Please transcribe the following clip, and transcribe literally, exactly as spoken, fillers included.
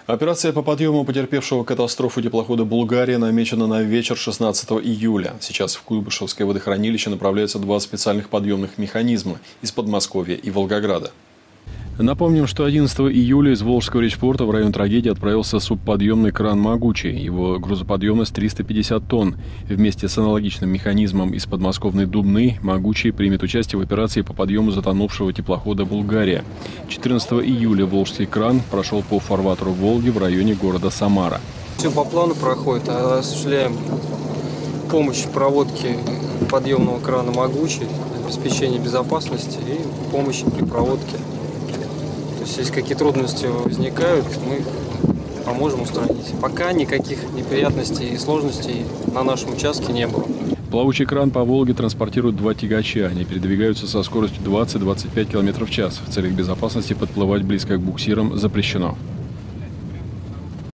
Операция по подъему потерпевшего катастрофу теплохода «Булгария» намечена на вечер шестнадцатого июля. Сейчас в Куйбышевское водохранилище направляются два специальных подъемных механизма из Подмосковья и Волгограда. Напомним, что одиннадцатого июля из Волжского речпорта в район трагедии отправился субподъемный кран «Могучий». Его грузоподъемность триста пятьдесят тонн. Вместе с аналогичным механизмом из подмосковной Дубны «Могучий» примет участие в операции по подъему затонувшего теплохода «Булгария». четырнадцатого июля волжский кран прошел по фарватеру Волги в районе города Самара. Все по плану проходит. Осуществляем помощь в проводке подъемного крана «Могучий», обеспечение безопасности и помощь при проводке. То есть, если какие трудности возникают, мы поможем устранить. Пока никаких неприятностей и сложностей на нашем участке не было. Плавучий кран по Волге транспортирует два тягача. Они передвигаются со скоростью двадцать — двадцать пять километров в час. В целях безопасности подплывать близко к буксирам запрещено.